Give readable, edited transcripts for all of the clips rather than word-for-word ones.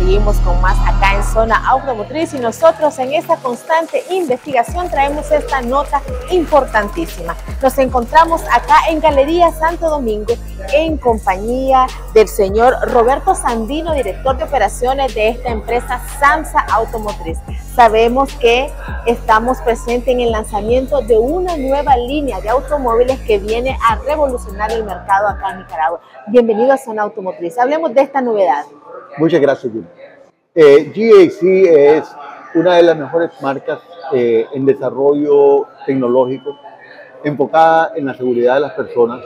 Seguimos con más acá en Zona Automotriz y nosotros en esta constante investigación traemos esta nota importantísima. Nos encontramos acá en Galería Santo Domingo en compañía del señor Roberto Sandino, director de operaciones de esta empresa Samsa Automotriz. Sabemos que estamos presentes en el lanzamiento de una nueva línea de automóviles que viene a revolucionar el mercado acá en Nicaragua. Bienvenido a Zona Automotriz. Hablemos de esta novedad. Muchas gracias, Jim. GAC es una de las mejores marcas en desarrollo tecnológico, enfocada en la seguridad de las personas.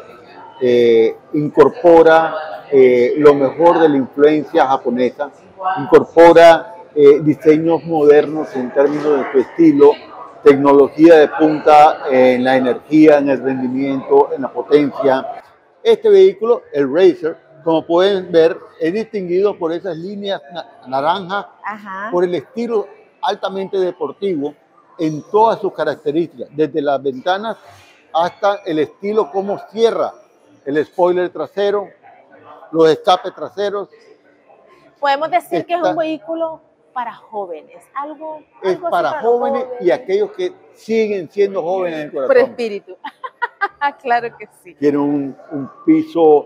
Incorpora lo mejor de la influencia japonesa, incorpora diseños modernos en términos de su estilo, tecnología de punta en la energía, en el rendimiento, en la potencia. Este vehículo, el Racer, como pueden ver, es distinguido por esas líneas naranjas, por el estilo altamente deportivo en todas sus características, desde las ventanas hasta el estilo como cierra el spoiler trasero, los escapes traseros. Podemos decir que es un vehículo para jóvenes, algo para jóvenes y aquellos que siguen siendo jóvenes en el corazón. Por espíritu. Claro que sí. Tiene un piso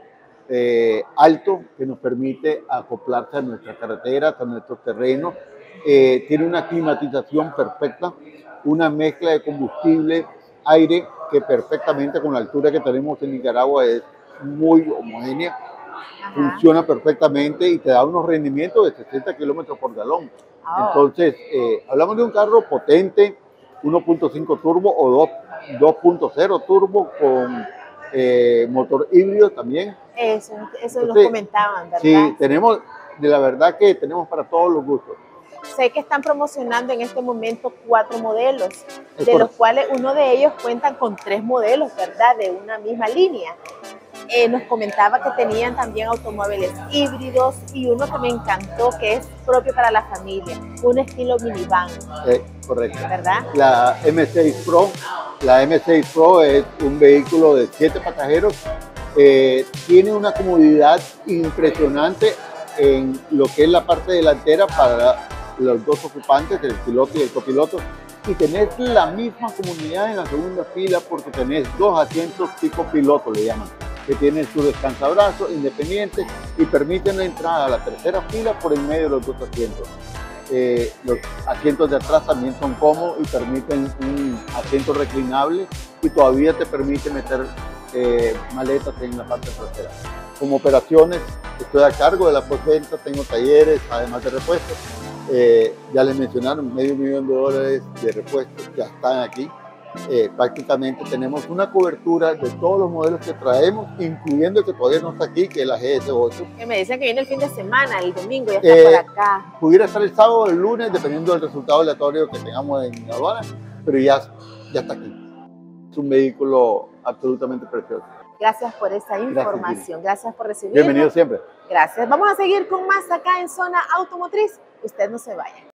alto que nos permite acoplarse a nuestras carreteras, a nuestros terrenos. Tiene una climatización perfecta, una mezcla de combustible, aire, que perfectamente con la altura que tenemos en Nicaragua es muy homogénea. Funciona perfectamente y te da unos rendimientos de 60 kilómetros por galón. Entonces, hablamos de un carro potente, 1.5 turbo o 2.0 turbo con motor híbrido también. Eso nos comentaban, ¿verdad? Sí, tenemos, de la verdad que tenemos para todos los gustos. Sé que están promocionando en este momento 4 modelos, de los cuales uno de ellos cuentan con 3 modelos, ¿verdad? De una misma línea. Nos comentaba que tenían también automóviles híbridos y uno que me encantó, que es propio para la familia, un estilo minivan. Correcto. ¿Verdad? La M6 Pro. La M6 Pro es un vehículo de 7 pasajeros. Tiene una comodidad impresionante en lo que es la parte delantera para los dos ocupantes, el piloto y el copiloto, y tenés la misma comodidad en la segunda fila porque tenés 2 asientos tipo piloto, le llaman, que tienen su descansabrazos independientes y permiten la entrada a la tercera fila por en medio de los 2 asientos. Los asientos de atrás también son cómodos y permiten un asiento reclinable y todavía te permite meter maletas en la parte trasera. Como operaciones, estoy a cargo de la postventa, tengo talleres, además de repuestos. Ya les mencionaron, $500,000 de repuestos ya están aquí. Prácticamente tenemos una cobertura de todos los modelos que traemos, incluyendo el que todavía no está aquí, que es la GS8. Que me dicen que viene el fin de semana, el domingo, ya está por acá. Pudiera estar el sábado o el lunes, dependiendo del resultado aleatorio que tengamos en la aduana, pero ya está aquí. Es un vehículo absolutamente precioso. Gracias por esa información, gracias por recibirnos. Bienvenido siempre. Gracias. Vamos a seguir con más acá en Zona Automotriz. Usted no se vaya.